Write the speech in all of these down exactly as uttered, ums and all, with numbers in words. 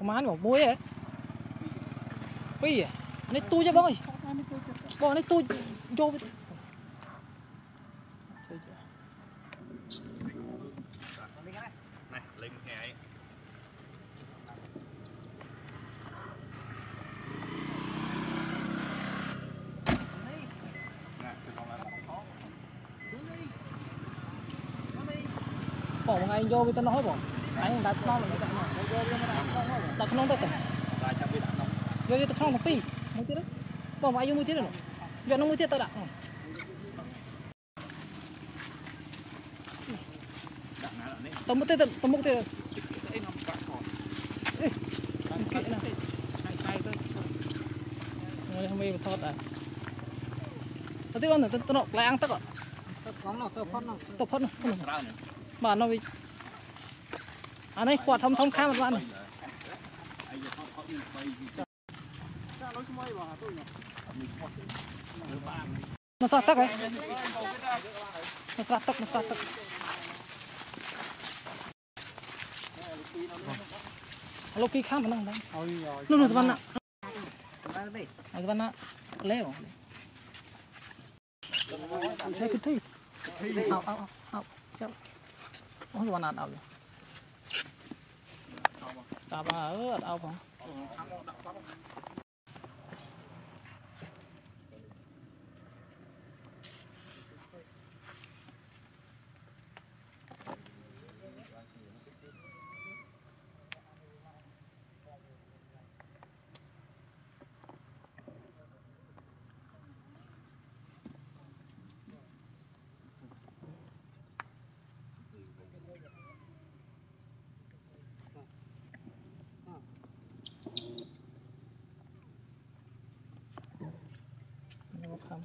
mán bảo muối ấy phi à anh ấy tu cho bông ơi bông anh ấy tu vô này lên hè ấy bỏ một ngày vô với tao nói bỏ anh đặt non là đặt non đây vô vô tao xong một pi một tí đó bỏ một ai vô một tí rồi vô nó một tí tao đặt tao một tí tao một tí rồi người không biết thoát à tao tí con nữa tao nọ lại ăn tao ạ tao phun nó mà nó bị anh ấy quạt thông thông khám một bạn này nó sát tắc ấy nó sát tắc nó sát tắc lúc kia khám nó đang nó nó văn nè nó văn nè leo thấy cái gì ao ao ao chao không văn nè ao rồi ta bà ở đâu không không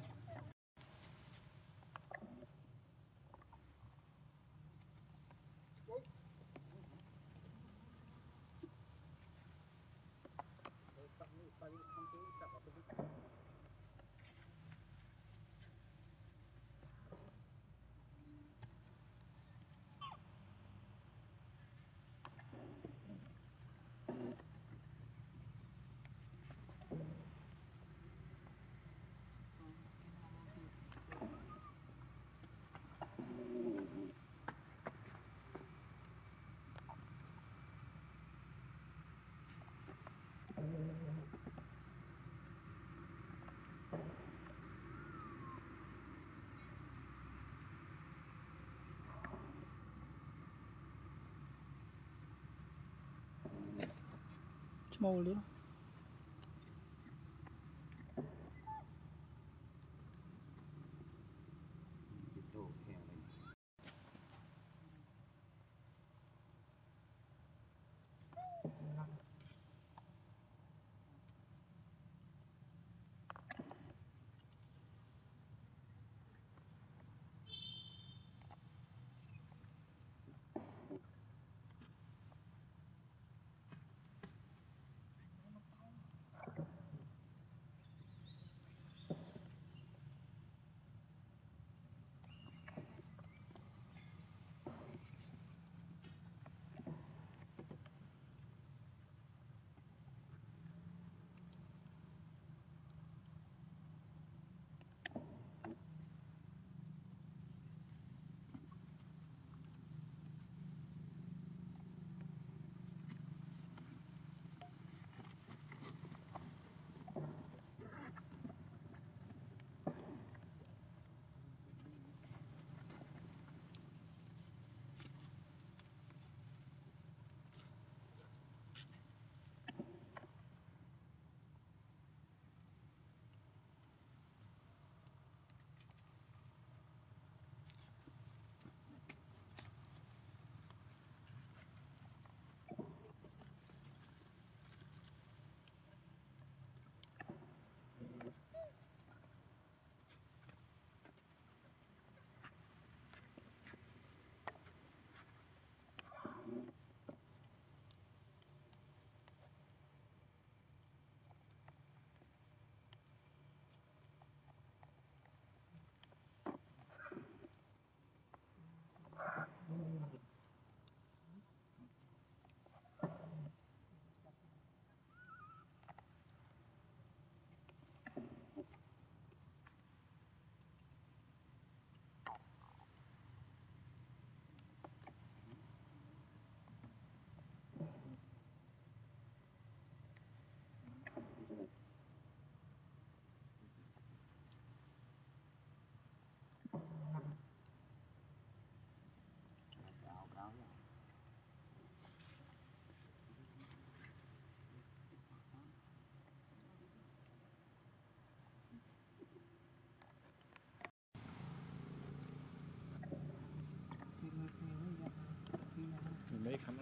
small luôn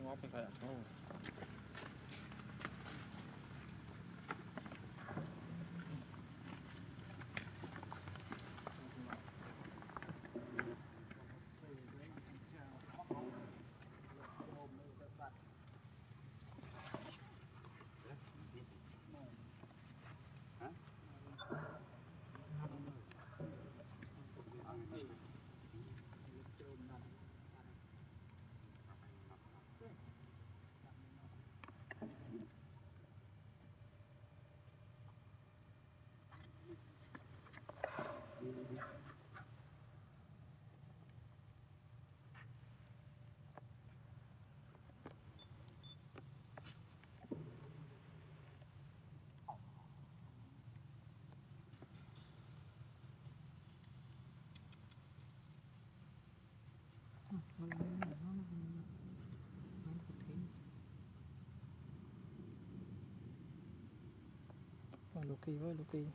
ngóp phải phải không? Còn lục kỳ với lục kỳ.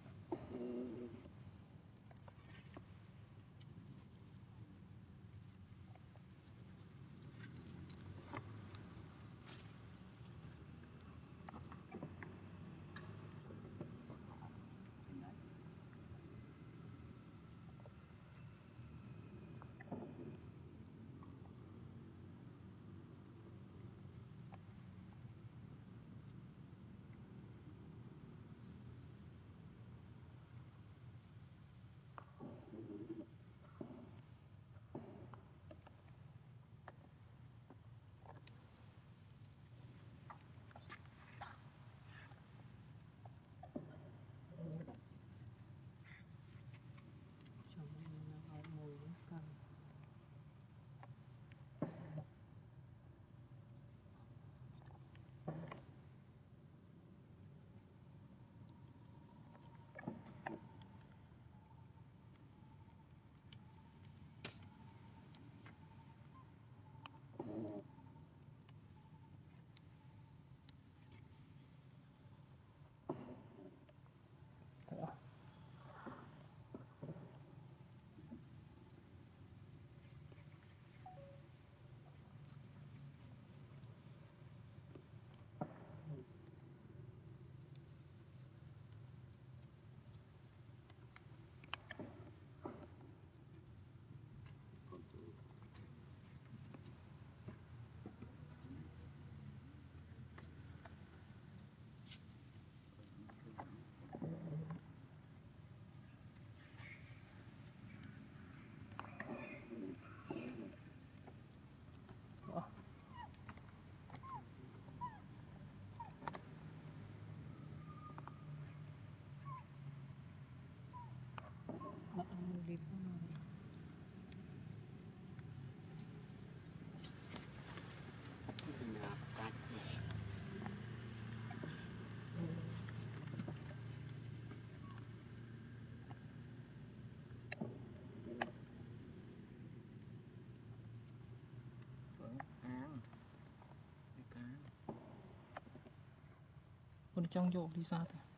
Con trong vô đi xa thôi.